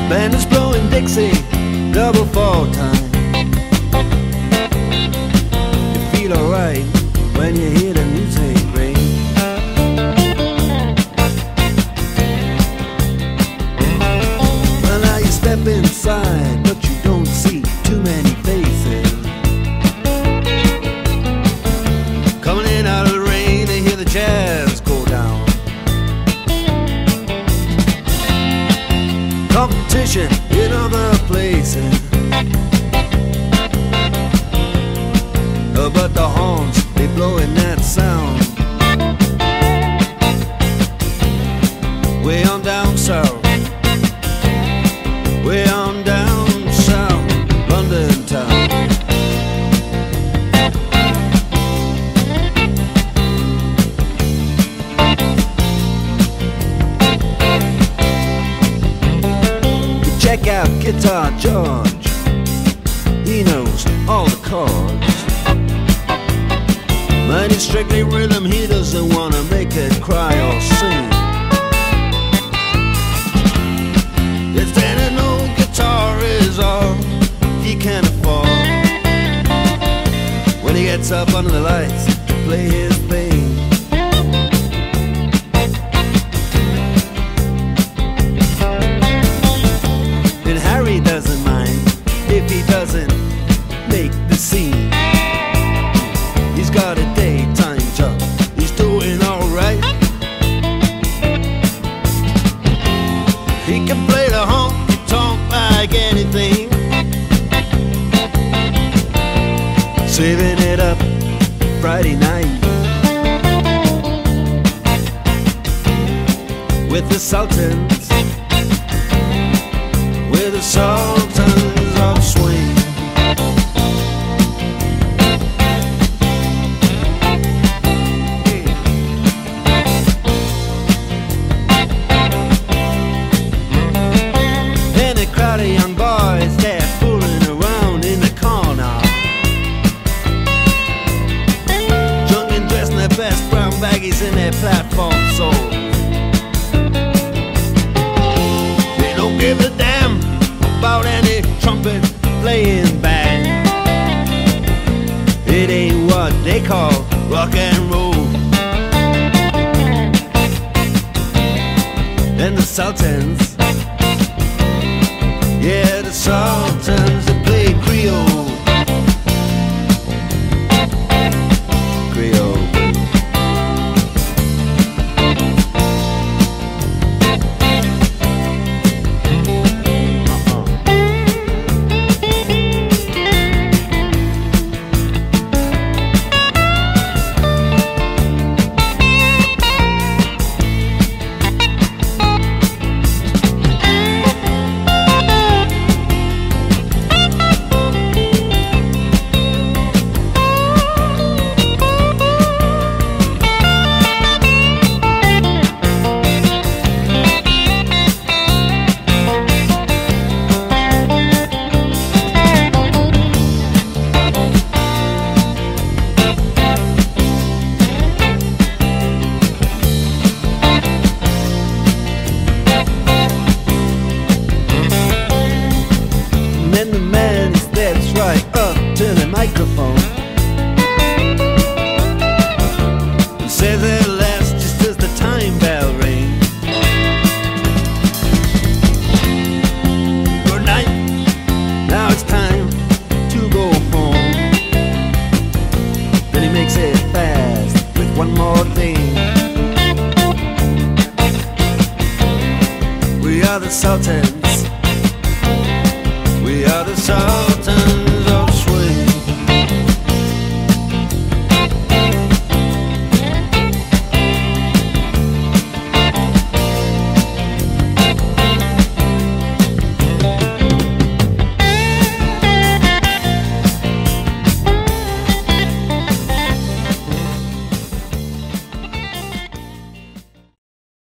Band is blowing Dixie, double fall time. You feel alright when you hear the music ring. Well, now you step inside, but you don't see too many faces. Coming in out of the rain, they hear the jazz go down. Competition in other places, but the horns, they blowing that sound. Way on down south, way on down south, London town. Check out Guitar George, he knows all the chords. But it's strictly rhythm, he doesn't want to make it cry or sing. If then an old guitar is all he can afford, when he gets up under the lights to play his thing. And Harry doesn't mind if he doesn't make the scene. He's got a daytime job, he's doing alright. He can play the honky-tonk like anything, saving it up Friday night with the Sultans, with the Sultans of Swing. Crowd of young boys, they're fooling around in the corner, drunk and dressed in their best brown baggies in their platform soles. They don't give a damn about any trumpet playing band. It ain't what they call rock and roll. And the Sultans, yeah, the Sultans, they play Creole. Creole. And the man steps right up to the microphone. He says at last, just as the time bell rings, good night, now it's time to go home. Then he makes it fast with one more thing. We are the Sultans, we are the Sultans.